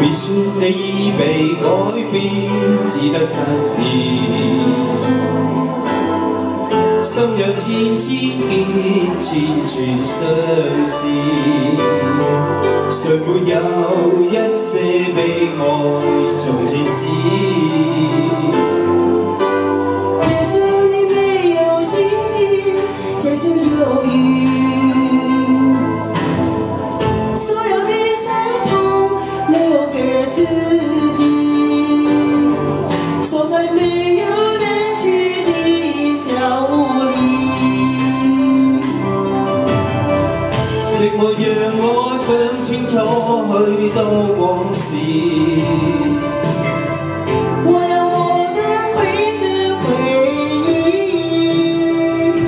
必算你已被改變，只得失意。心有千千結，千串相思，誰沒有一些悲哀，從前事。 寂寞讓我想清楚許多往事， 我有我的灰色回憶，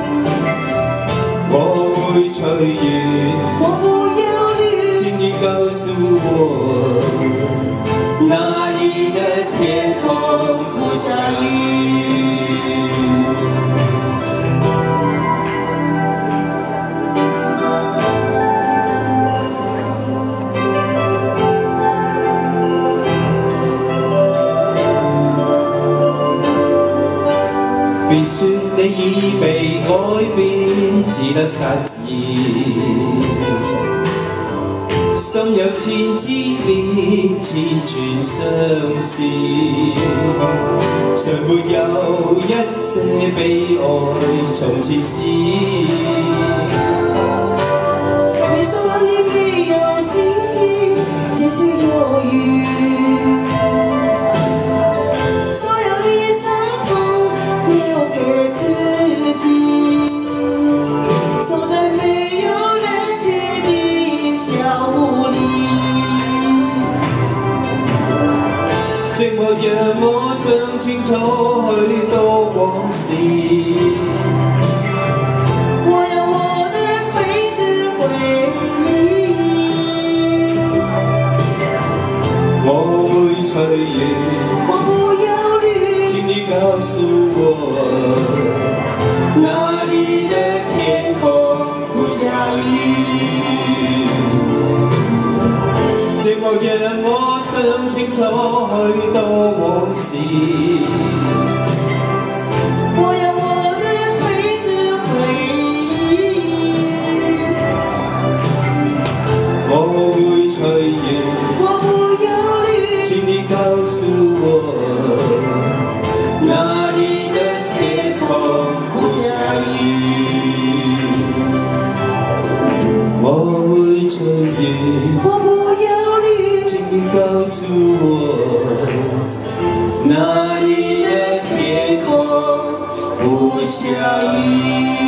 我會隨緣， 我不憂慮， 請你告訴我，哪裡的天空不下雨。 別說你已被改變，只得失意。心有千千結，千串相思，誰沒有一些悲哀，從前事。 別說你沒有心情，繼續猶豫。 寂寞讓我想清楚許多往事， 我有我的灰色回憶， 我會隨緣， 我不憂慮， 請你告訴我，哪裡的天空不下雨。 寂寞讓我想清楚許多往事， 我有我的灰色回憶， 我會隨緣， 我不憂慮， 請你告訴我，哪裡的天空不下雨，我會隨緣。 我不憂慮， 請你告訴我，哪裡的天空不下雨。